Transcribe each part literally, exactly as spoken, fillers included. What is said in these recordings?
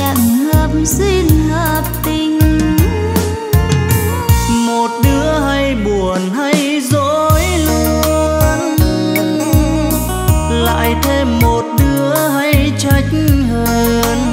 chẳng hợp duyên hợp tình. Một đứa hay buồn hay dối luôn, lại thêm một đứa hay trách hơn.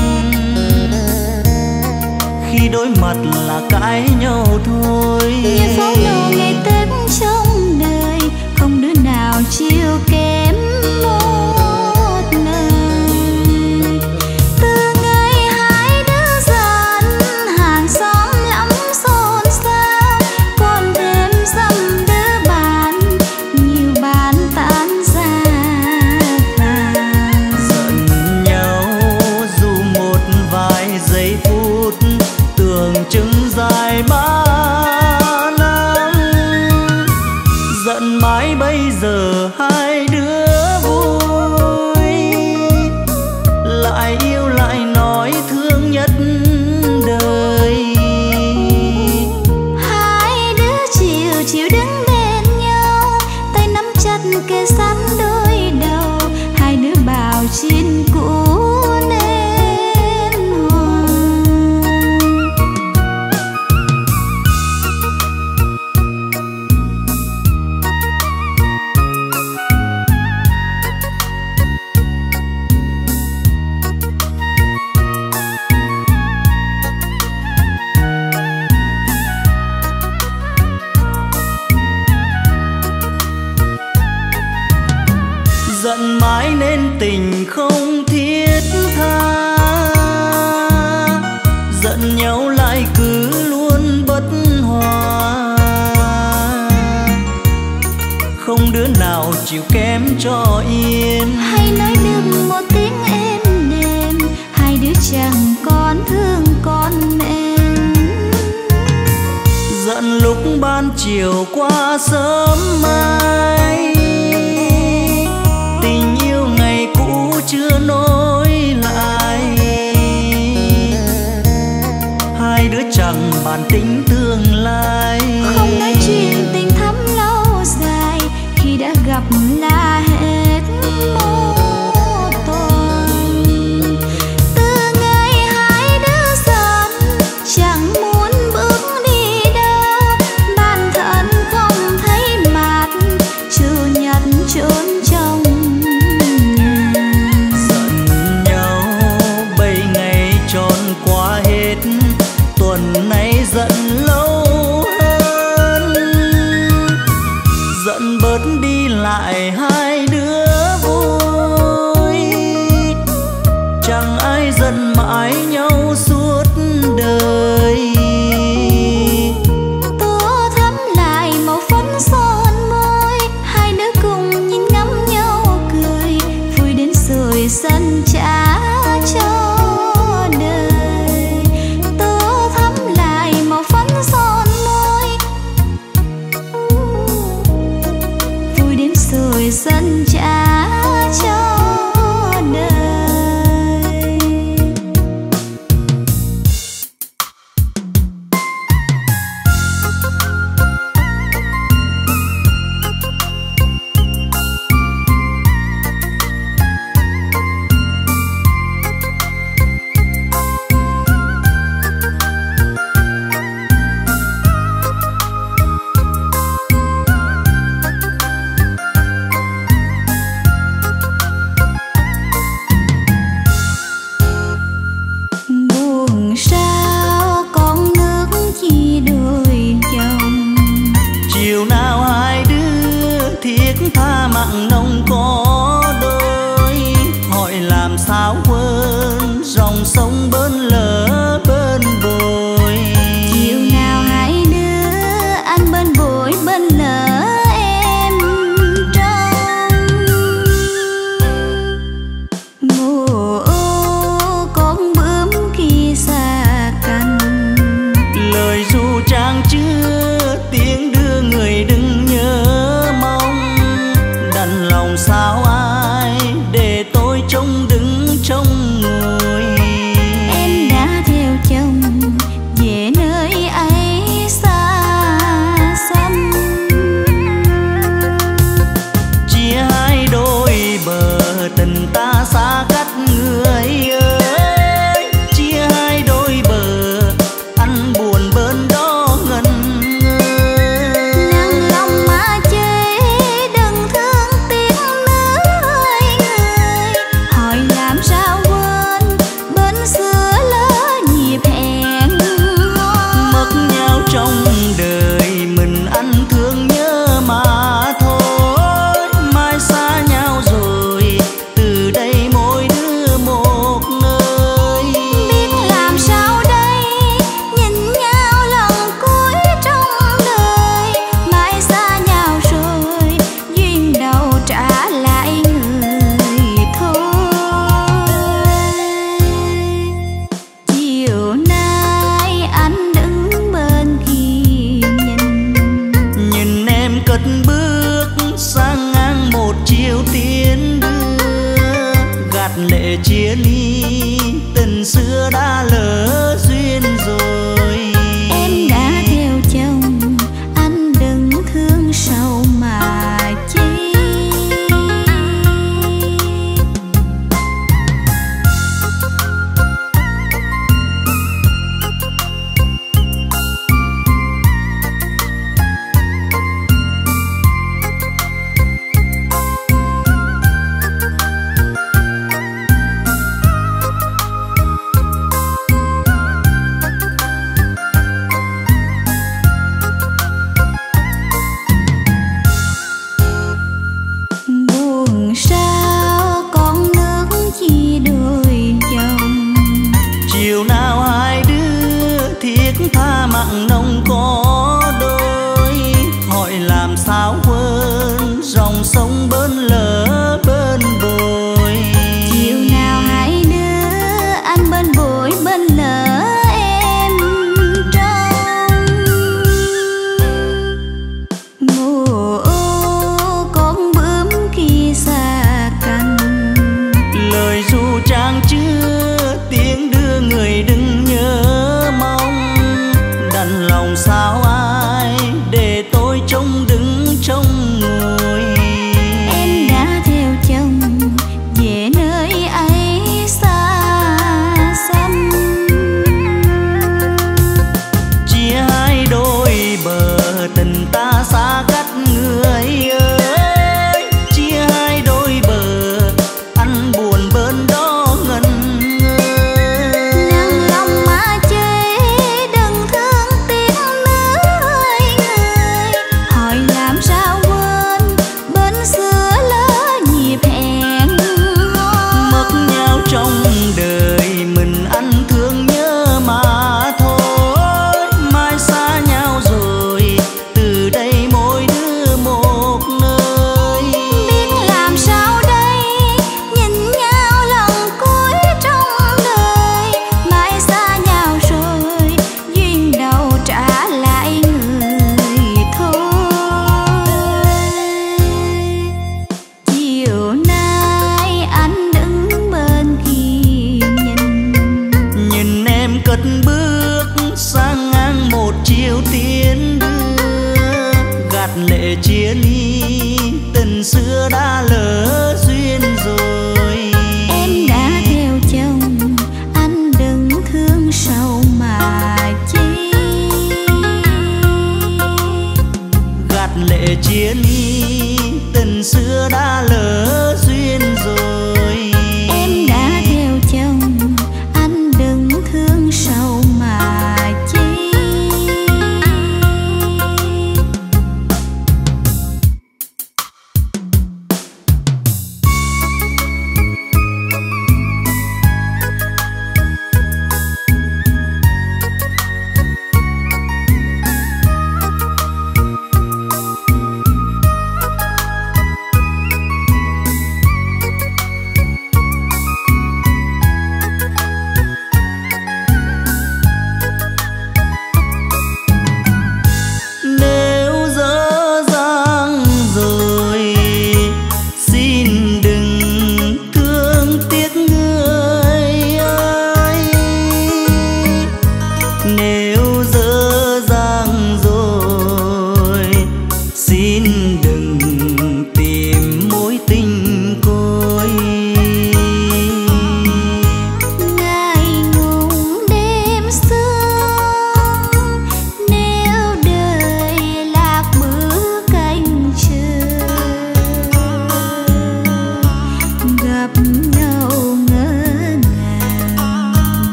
Khi đối mặt là cãi nhau thôi, như pháo nổ ngày Tết trong đời, không đứa nào chịu kém một lời. Từ ngày hai đứa dần, hàng xóm lắm xôn xao, còn thêm dăm đứa bạn, nhiều bạn tan ra tàn. Giận nhau dù một vài giây phút, tưởng chừng dài ba năm. Giận mãi bây giờ hai đứa vui, lại yêu lại nói thương nhất đời. Hai đứa chiều chiều đứng bên nhau, tay nắm chặt kề sát đôi đầu, hai đứa bảo chuyện cũ nên hòa. Giận mãi nên tình không thiết tha, giận nhau lại cứ luôn bất hòa. Không đứa nào chịu kém cho yên, Hay nói được một tiếng êm đềm, hai đứa chẳng còn thương con em. giận lúc ban chiều qua sớm mai, tình yêu ngày cũ chưa nối lại. Hai đứa chẳng bàn tính tương lai, Không nói chuyện tình thắm lâu dài, khi đã gặp là hết một tuần. Từ ngày hai đứa dần, chẳng muốn bước đi đâu, bản thân không thấy mặt, chủ nhật trốn trong nhà. giận nhau bảy ngày tròn qua hết, tuần nay giận lâu hơn. Giận bớt đi lại hai đứa vui, chẳng ai giận mãi nhau suốt đời. Tô thắm lại màu phấn son môi, hai đứa cùng nhìn ngắm nhau cười, vui đến rồi sân trả cho đời. Tô thắm lại màu phấn son môi, vui đến rồi sân trả cho đời. Buồn sao con nước chi đôi chồng, Chiều nào hai đứa thiết tha mặn nồng có đôi, hỏi làm sao quên dòng sông bên lỡ bên bồi. chiều nào hai đứa ăn bên bụi bên lỡ em trong. Mùa ô con bướm kia xa cành, Lời ru trang chưa tiếng đưa người đừng nhớ mong, đành lòng sao ai để tôi trông đứng trong người. em đã xưa đã lỡ duyên rồi. Em đã theo chồng, anh đừng thương sầu mà chi.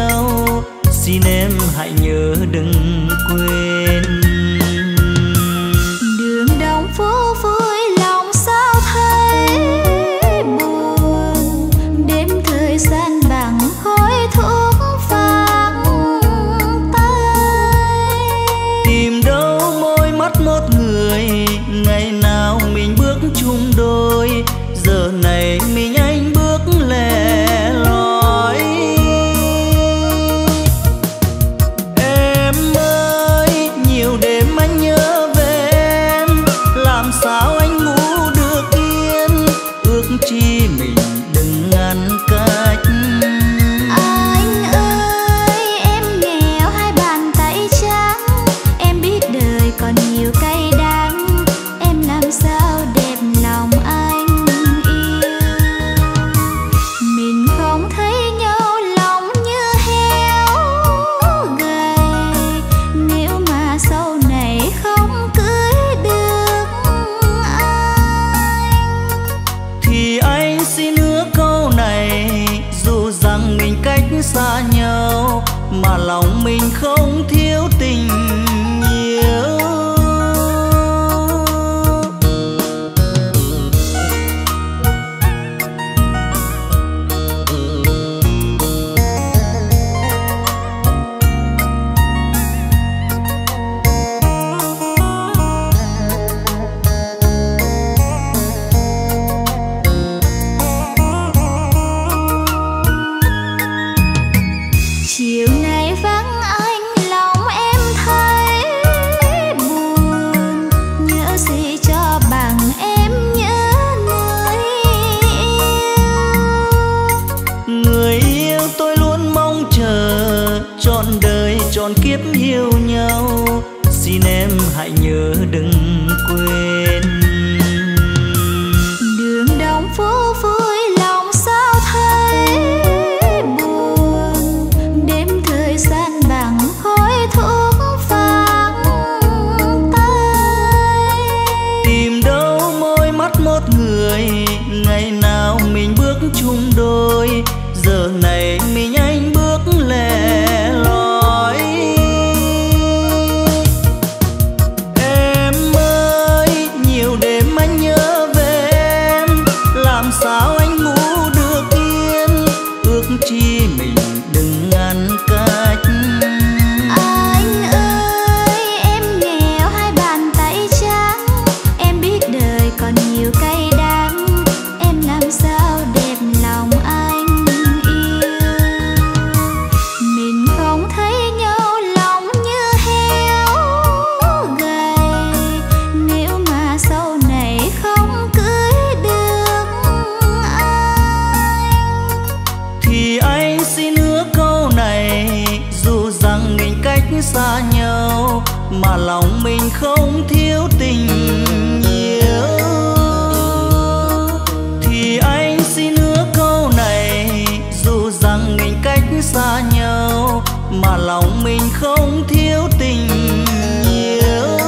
nhau, xin em hãy nhớ đừng quên. Đường đông phố vui lòng sao thấy buồn, đêm thời gian bằng khói thuốc vàng tay. Tìm đâu môi mắt một người, ngày nào mình bước chung đôi, giờ này mình anh bước lẻ loi. Em ơi, nhiều đêm anh nhớ về em, làm sao anh ngủ được yên, ước chi mình đừng ngăn cách. Anh ơi, em nghèo hai bàn tay trắng, em biết đời còn nhiều cay đắng, em làm sao đẹp lòng anh yêu. Mình không thấy nhau lòng như heo gầy, nếu mà sau này không cưới được anh, Thì anh xin hứa câu này, dù rằng mình cách xa nhau, mà lòng mình không thiếu tình nhiều. chiều nay vắng anh lòng em thấy buồn, nhớ gì cho bằng em nhớ người yêu. Người yêu tôi luôn mong chờ, trọn đời trọn kiếp yêu nhau, xin em hãy nhớ đừng quên. Đường đông phố vui lòng sao thấy buồn, đêm thời gian bằng khói thuốc vàng tay. Tìm đâu môi mắt một người, ngày nào mình bước chung đôi, giờ này mình anh bước lẻ loi. Em ơi, nhiều đêm anh nhớ về em, làm sao anh ngủ được yên, ước chi mình đừng ngăn cách. Anh ơi, em nghèo hai bàn tay trắng, em biết đời còn nhiều cay đắng, em làm sao đẹp lòng anh yêu. Mình không thấy nhau lòng như heo gầy, nếu mà sau này không cưới được anh, Thì anh xin hứa câu này, dù rằng mình cách xa nhau, mà lòng mình không thiếu tình nhiều. Thì anh xin hứa câu này, dù rằng mình cách xa nhau, mà lòng mình không thiếu tình nhiều.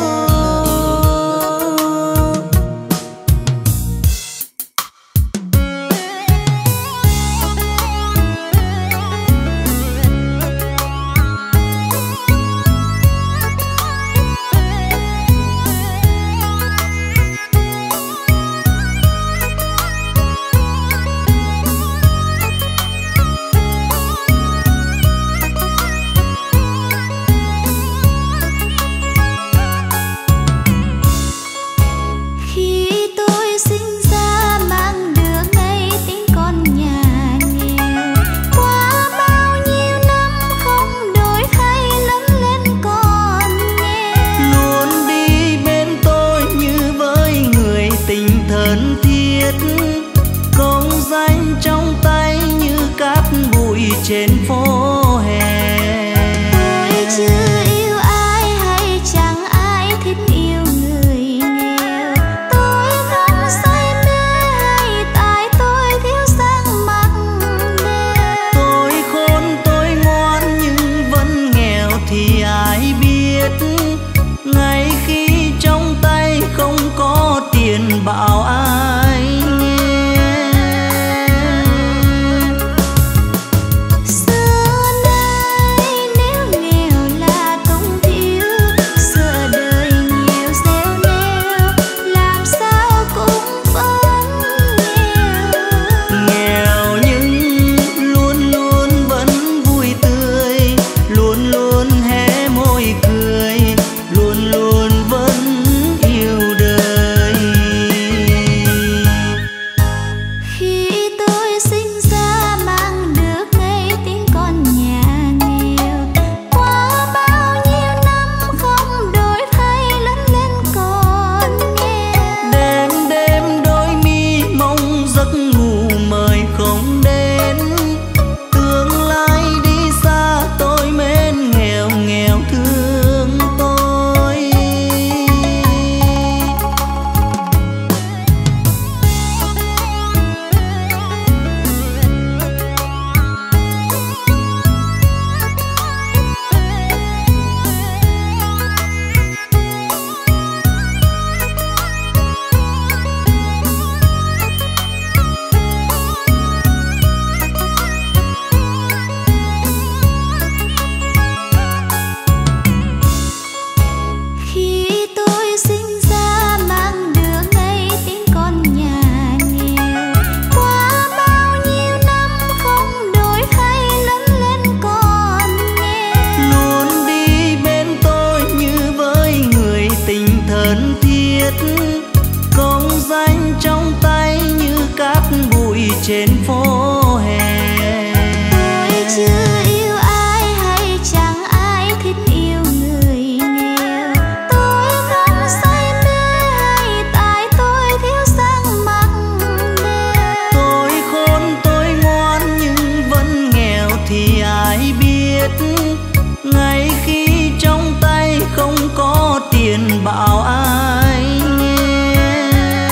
bảo ai nghe.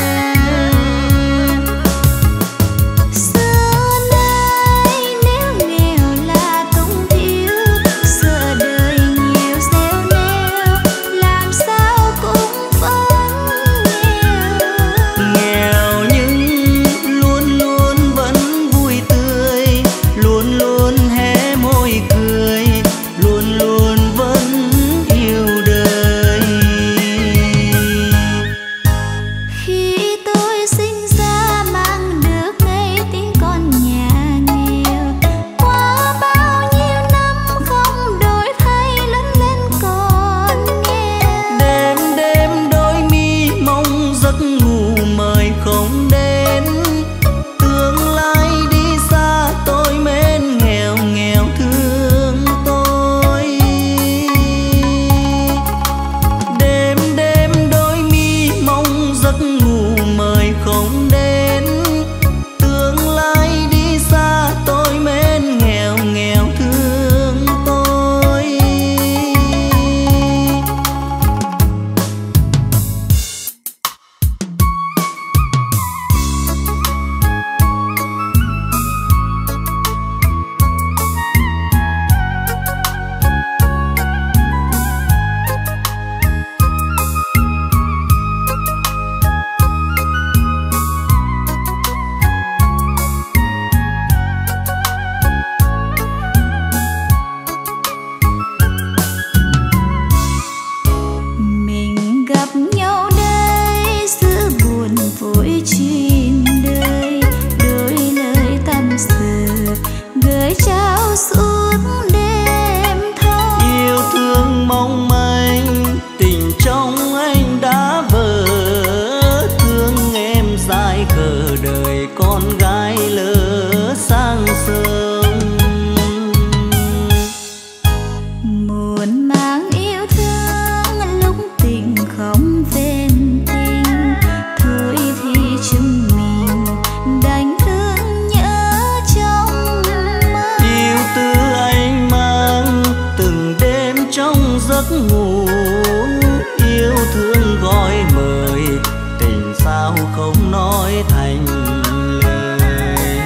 Xưa nay nếu nghèo là túng thiếu, giờ đời nhiều gieo neo, làm sao cũng vẫn nghèo. Nghèo nhưng luôn luôn vẫn vui tươi, luôn luôn hé môi cười, luôn luôn vẫn yêu đời. Khi tôi sinh ra mang được ngay tiếng con nhà nghèo, qua bao nhiêu năm không đổi thay lớn lên còn nghèo. Đêm đêm đôi mi mong giấc ngủ mời không đến, tương lai đi xa tôi mến nghèo nghèo thương tôi. Đêm đêm đôi mi mong giấc ngủ mời không đến, tương lai đi xa tôi mến nghèo nghèo thương tôi. Mình gặp nhau đây giữa buồn vui trên đời, đôi lời tâm sự gửi trao suốt đêm thâu. Yêu thương mong manh tình trong anh đã vỡ, thương em dài khờ đời con gái lỡ sang sớm. Muốn mang yêu thương lúc tình không bên tình, thôi thì chúng mình đành thương nhớ trong mơ. Yêu tư anh mang từng đêm trong giấc ngủ, yêu thương gọi mời tình sao không nói thành lời.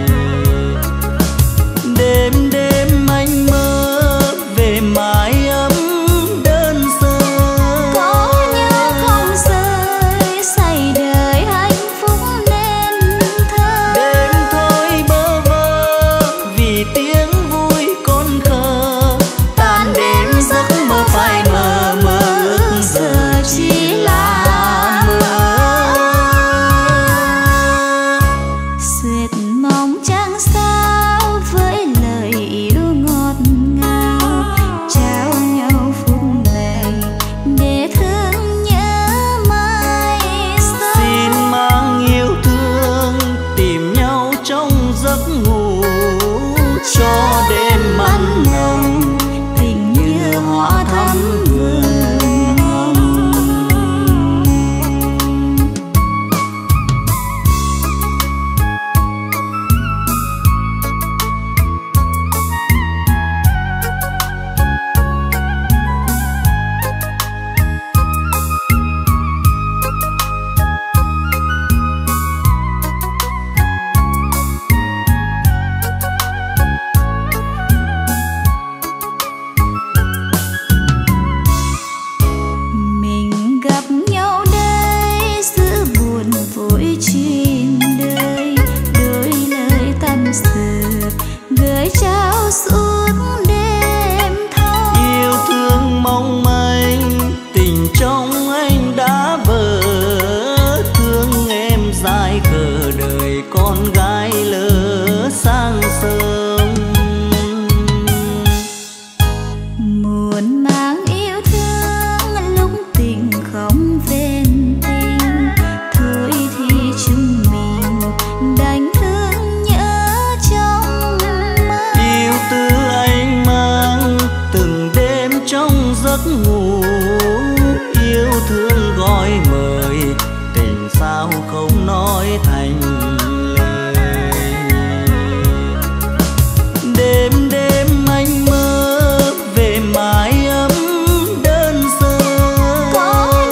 Đêm đêm anh mơ về mái ấm đơn sơ, Có nhớ không rơi say đời hạnh phúc nên thơ. đêm thôi bơ vơ vì tiếng vui con khờ, tan đêm giấc mơ phai mờ, mơ ước giờ chỉ là mơ. Duyệt mong chẳng sao với lời yêu ngọt ngào, trao nhau phút này để thương nhớ mai sau. Xin mang yêu thương tìm nhau trong giấc ngủ, cho đêm mặn nồng Tình như hoa thắm vườn hồng. Mình gặp nhau đây giữa buồn vui trên đời, đôi lời tâm sự gửi trao suốt đêm thâu. yêu thương mong manh tình trong anh đã vỡ, thương em dài khờ đời con gái lỡ sang sớm. Muốn mang yêu thương lúc tình không bên tình, thôi thì chúng mình đành thương nhớ trong mơ. Yêu tư anh mang từng đêm trong giấc ngủ, yêu thương gọi mời tình sao không nói thành lời. Đêm đêm anh mơ về mái ấm đơn sơ, Có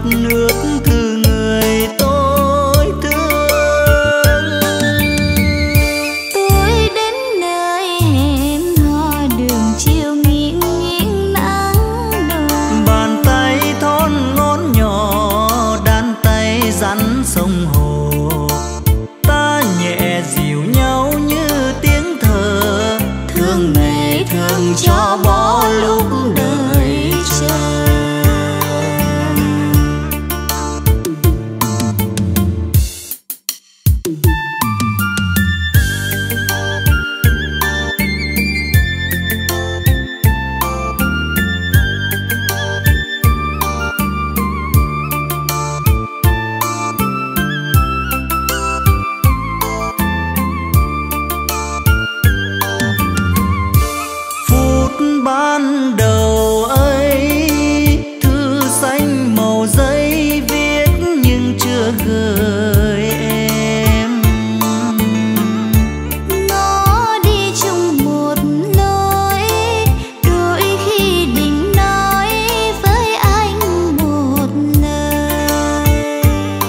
nước từ người tôi thương. Tôi đến nơi hẹn hò đường chiều nghiêng nghiêng nắng đổ. Bàn tay thon ngón nhỏ đan tay rắn sông hồ, ta nhẹ dịu nhau như tiếng thở, thương này thương cho bỏ lúc đời chờ. Ban đầu ấy thư xanh màu giấy viết nhưng chưa gửi em. Nó đi chung một lối, đôi khi định nói với anh một lời.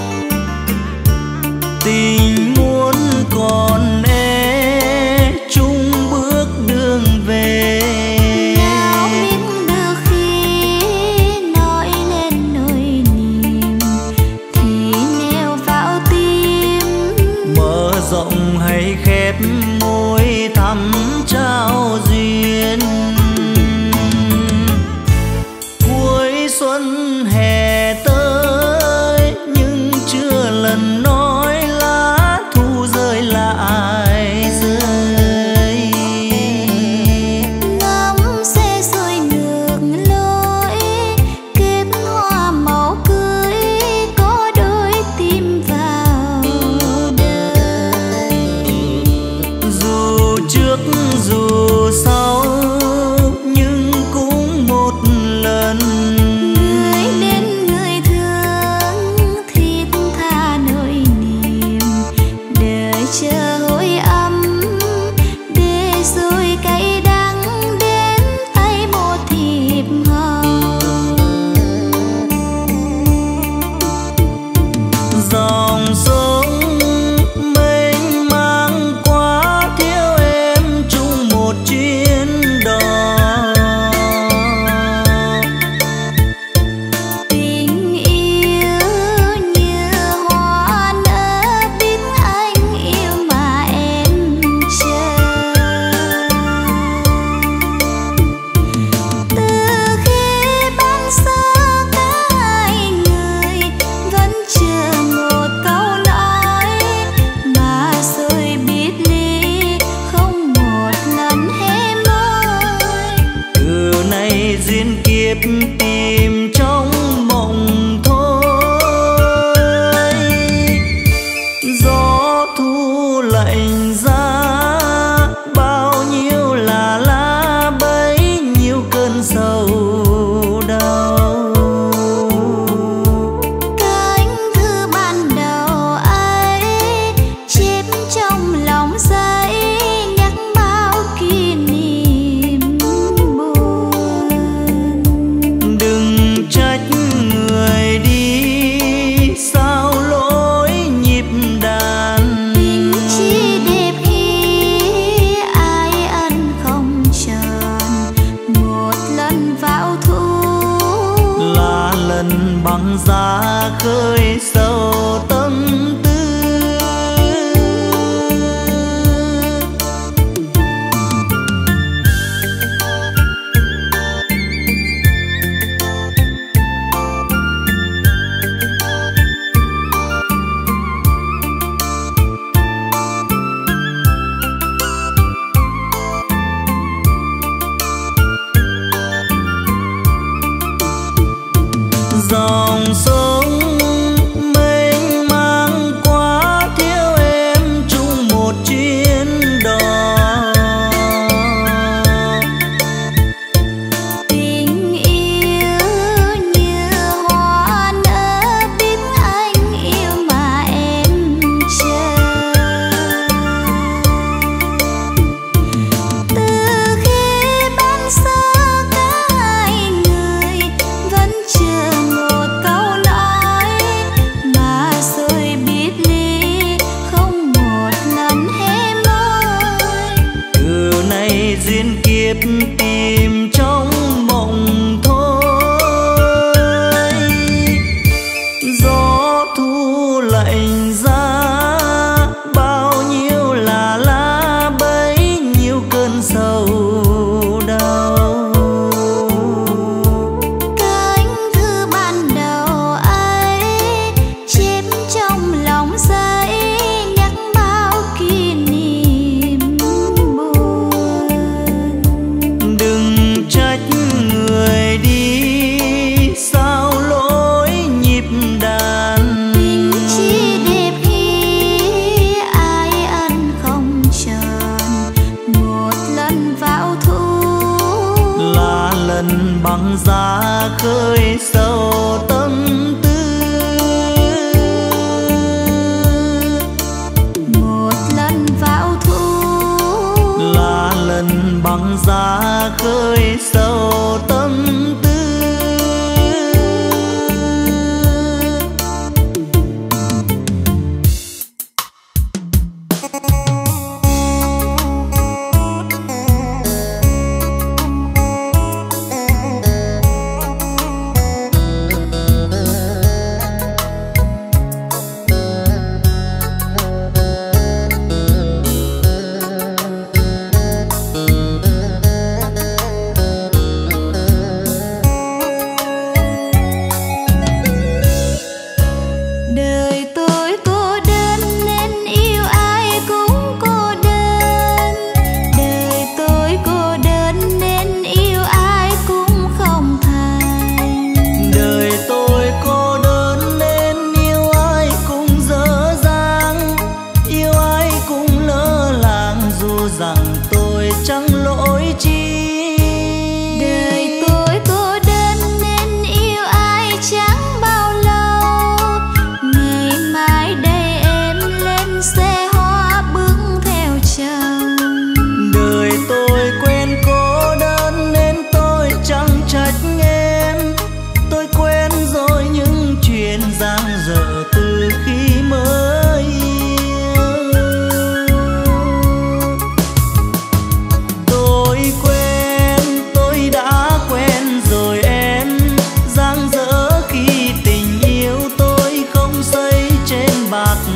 Tình muốn còn e chung bước đường về, rộng hay khép môi thắm trao duyên. Cuối xuân hè tới nhưng chưa lần nói lá thu rơi lại rơi. Ngắm xe xuôi nước lối, kết hoa màu cưới có đôi tim vào đời.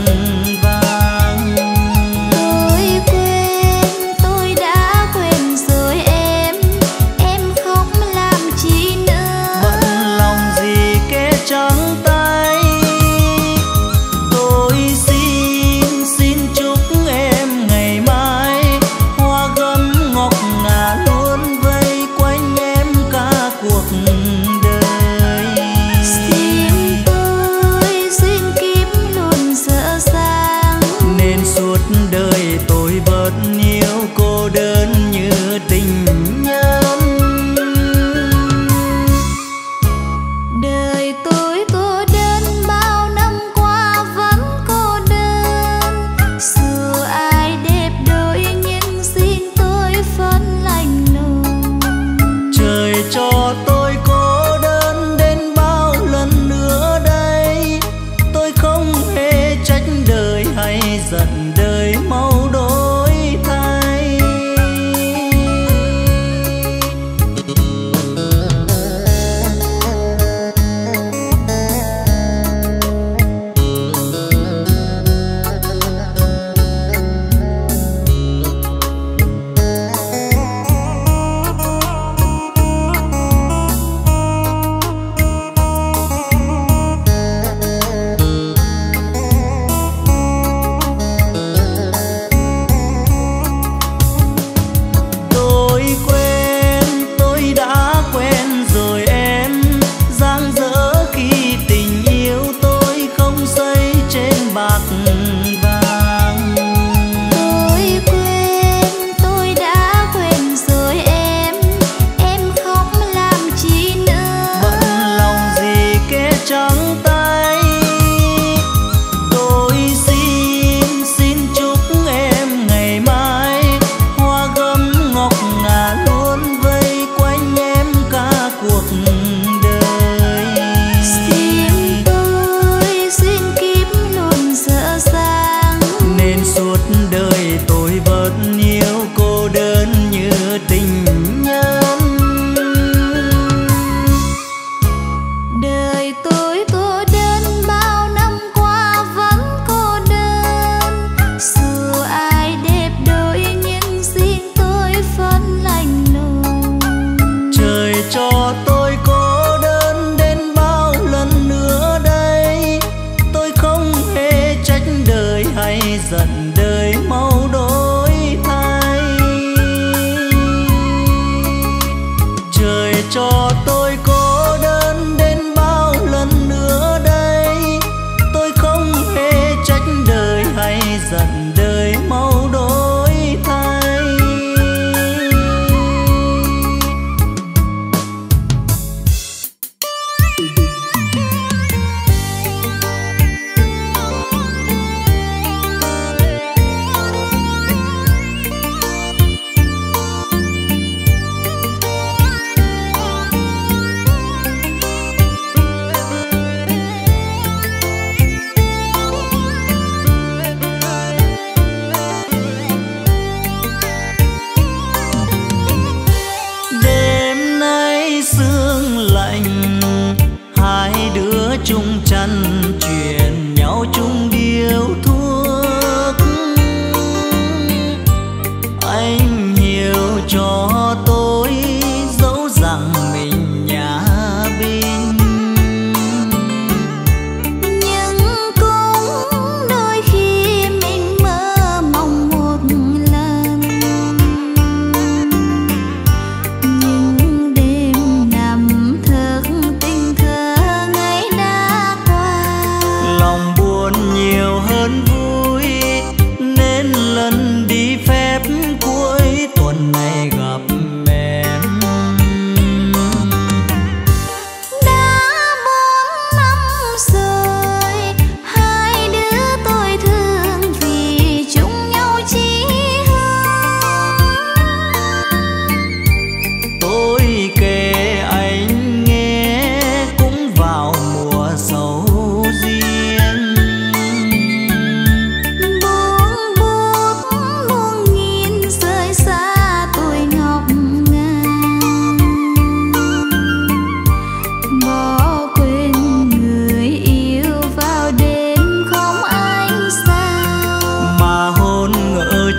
vàng. Tôi quên, tôi đã quên rồi em, em khóc làm chi nữa. Bận lòng gì kẻ trắng tay, tôi xin xin chúc em ngày mai hoa gấm ngọc ngà luôn vây quanh em cả cuộc đời. Xin tôi xin kiếp luôn dở dang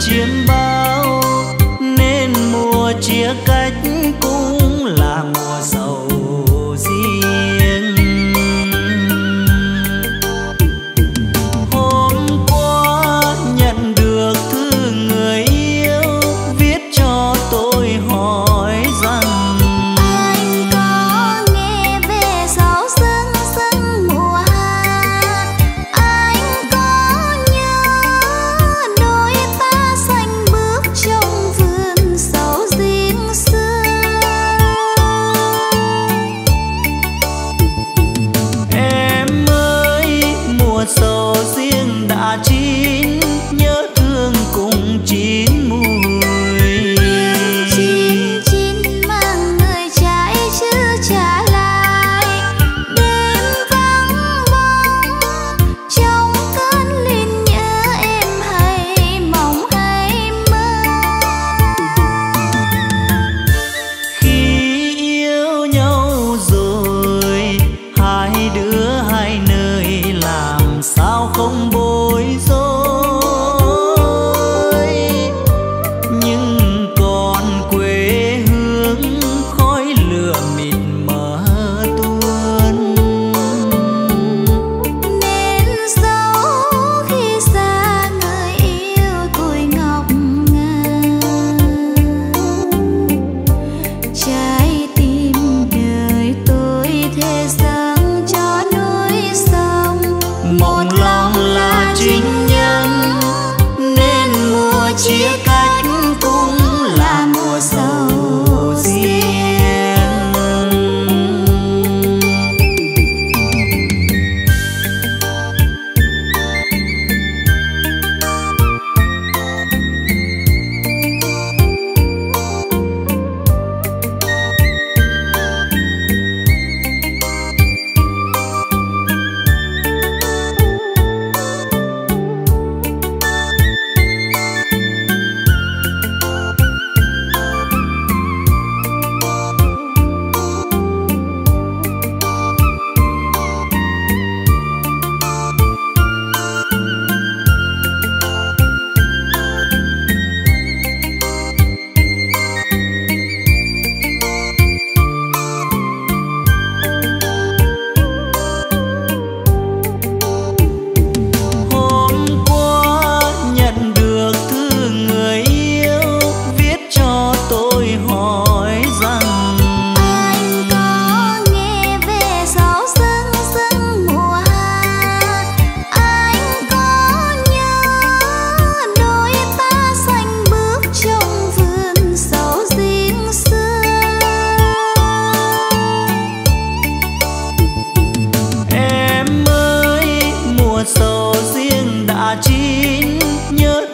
chiếm bao, nên mùa chia cách cũng là mùa sầu riêng. Hôm qua nhận được thư người yêu viết cho tôi hỏi rằng anh có nghe về gió sương sương mùa hạ, anh có nhớ đôi ta xanh bước trong vườn sầu riêng xưa. em ơi, mùa sầu riêng đã chín, nhớ thương cùng chín mùi. Chín chín mà người trái chưa trả lại, đêm vắng bóng trong cơn lìn nhớ em hay mộng hay mơ. Khi yêu nhau rồi, hai đứa hai nơi làm sao không bối rối, nhưng còn quê hương khói lửa mịt mờ tuôn. Nên dẫu khi xa người yêu tuổi ngọc ngà, trái tim đời tôi thề dâng cho núi sông. Mộng lòng là chính nhân, nên mùa chia cách cũng là mùa sầu riêng. Hôm qua nhận được thư người yêu viết cho tôi hỏi rằng Anh có nghe về gió sương sương mùa hạ, anh có nhớ đôi ta xanh bước trong vườn sầu riêng xưa. em ơi, mùa sầu riêng đã chín, nhớ